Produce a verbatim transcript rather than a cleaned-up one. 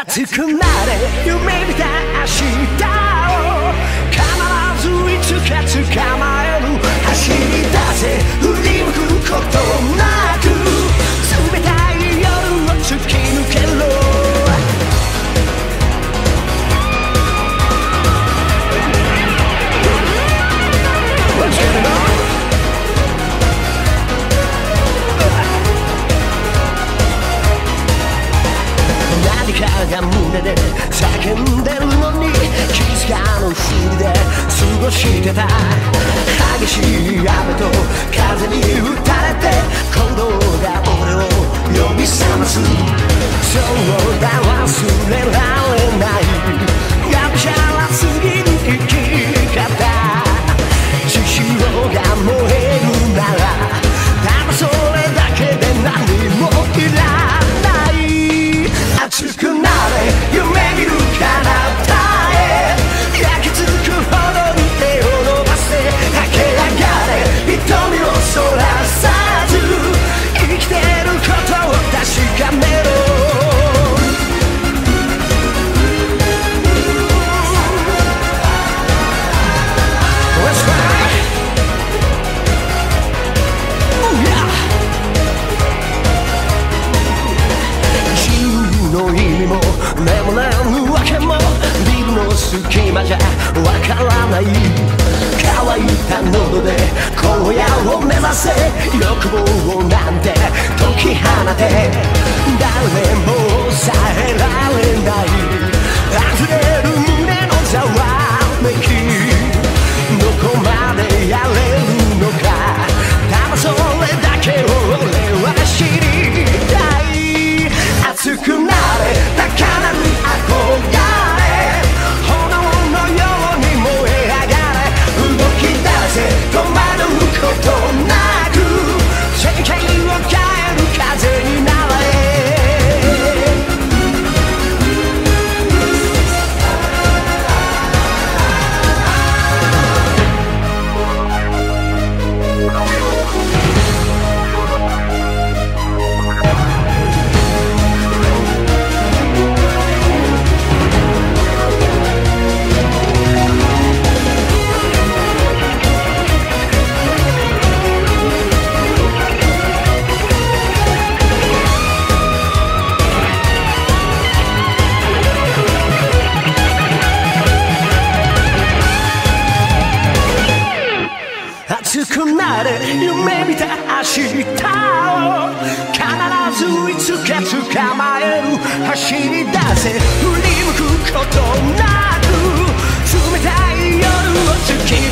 熱くなれ夢見た明日を必ずいつか捕まえる走り出せ振り向くことなく冷たい夜を突き抜けろ何かが胸で叫んでるのに気づかぬふりで過ごしてた激しい雨と風に打たれて鼓動が俺を呼び覚ますそうだ忘れられないがむしゃらすぎる生き方血潮が燃えるならただそれだけで何もいらない熱くなれ夢見る彼方へ焼き付くほどに手を伸ばせ駆け上がれ瞳をそらさず生きてることを確かめろ眠れぬわけもビルの隙間じゃわからない乾いた喉で荒野を目指せ欲望なんて解き放て誰も抑えられない溢れる胸のざわめきどこまでやれるのかただそれだけを俺は知りたい熱くなれ高鳴る憧れ炎のように燃え上がれ動き出せ止まることなく世界を変える風になれ熱くなれ夢見た明日を必ずいつか捕まえる走り出せ振り向くことなく冷たい夜を突き